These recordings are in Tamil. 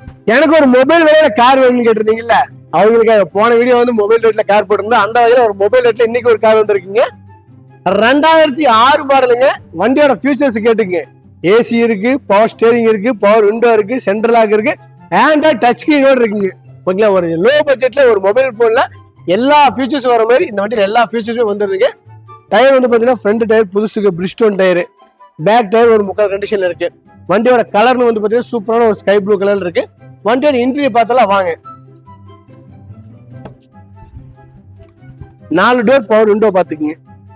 எனக்கு ஒரு மொபைல் விலையில கார் வேணும்னு கேட்டிருந்தீங்கல்ல, அவங்களுக்கு போன வீடியோ வந்து மொபைல் ரேட்ல கார் போட்டிருந்தா, அந்த வகையில ஒரு மொபைல் ரேட்ல இன்னைக்கு ஒரு கார் வந்திருக்கீங்க. 2006 மாடலுங்க. வண்டியோட ஃபியூச்சர்ஸ் கேட்டுங்க. ஏசி இருக்கு, பவர் ஸ்டேரிங் இருக்கு, பவர் விண்டோ இருக்கு, சென்ட்ரல் லாக் இருக்கு, ஆண்ட்ராய்ட் டச் ஸ்கிரீனோட இருக்குங்க. ஓகேங்களா, ஒரு லோ பட்ஜெட்ல ஒரு மொபைல் போன்ல எல்லா ஃபியூச்சர்ஸ் வர மாதிரி இந்த வண்டியில எல்லா ஃபியூச்சர்ஸுமே வந்துருதுங்க. டயர் வந்து பாத்தீங்கன்னா ஃப்ரண்ட் டயர் புதுசுக்கு பிரிஸ்டோன் டயர், பேக் டயர் ஒரு முக்கால் கண்டிஷன்ல இருக்கு. வண்டியோட கலர்னு வந்து பாத்தீங்கன்னா சூப்பரான ஒரு ஸ்கை ப்ளூ கலர்ல இருக்கு. வண்டியோட இன்டீரியர் பார்த்தாலும் வாங்க. 4 டோர் பவர் விண்டோ பாத்துக்கீங்க.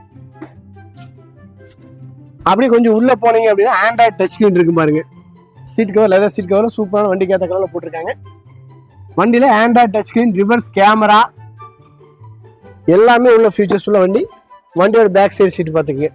அப்படியே கொஞ்சம் உள்ள போனீங்க அப்படின்னா ஆண்ட்ராய்ட் டச் ஸ்கிரீன் இருக்கு பாருங்க. Seat cover leather seat cover சூப்பரான வண்டிக்கு ஏற்ற கலர்ல போட்டிருக்காங்க. வண்டியில Android touch screen, reverse camera எல்லாமே உள்ள ஃபீச்சர்ஸ் உள்ள வண்டி. வண்டியோட பேக் சைடு சீட் பாத்துக்கீங்க.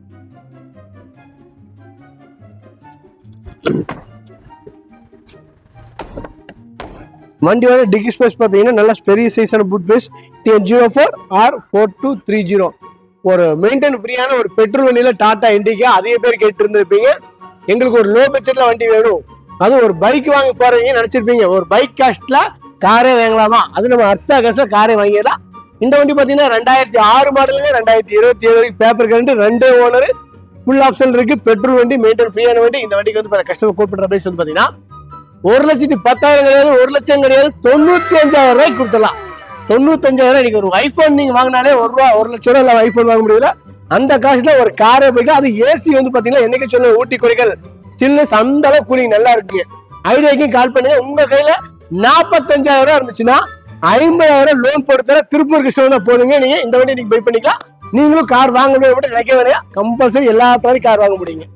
வண்டியோட டிக்கி ஸ்பேஸ் பாத்தீங்கன்னா நல்ல பெரிய சைஸான பூட் ஸ்பேஸ். TN04 R4230 ஒரு மெயின்டைன் ஃப்ரீயான ஒரு பெட்ரோல் வண்டியில டாடா இண்டிகா. அதிக பேர் கேட்டு இருந்திருப்பீங்க, எங்களுக்கு ஒரு லோ பட்ஜெட்ல வண்டி வேணும், அது ஒரு பைக் வாங்க போறவங்க நினைச்சிருப்பீங்க, ஒரு பைக் காஸ்ட்ல காரே வாங்கலாமா, அது நம்ம அர்சா காசுல காரே வாங்கிடலாம். இந்த வண்டி பாத்தீங்கன்னா 2006 மாடலுங்க. 2027 வரைக்கும் paper current, 2 owner, full option இருக்கு, பெட்ரோல் வண்டி, மெயின்டைன் ஃப்ரீயான வண்டி. இந்த வண்டிக்கு வந்து கஸ்டமர் கோட் பண்ற பிரைஸ் வந்து பாத்தீங்கன்னா 1,10,000 கிடையாது, 1 லட்சம் கிடையாது, 95,000 ரூபாய்க்கு கொடுத்துடலாம். 95,000 இன்னைக்கு ஒரு ஐபோன் நீங்க வாங்கினாலே 1 லட்சம் ரூபாய் இல்ல ஐபோன் வாங்க முடியல. அந்த காசுல ஒரு காரே போயிட்டு, அது ஏசி வந்து பாத்தீங்கன்னா என்னைக்கு சொல்ல ஊட்டி குறைகள் சில்னஸ் அந்த அளவு கூலிங் நல்லா இருக்கு. ஐடியாக்கும் கால் பண்ணுங்க. உங்க கையில 45,000 ரூபாய் இருந்துச்சுன்னா 50,000 லோன் போட்டு திருப்பூர் கிருஷ்ணா போடுங்க. நீங்க இந்த வண்டி நீங்க பை பண்ணிக்கலாம். நீங்களும் கார் வாங்கணும் நினைக்க வேணாம், கம்பல்சரி எல்லா கார் வாங்க முடியுங்க.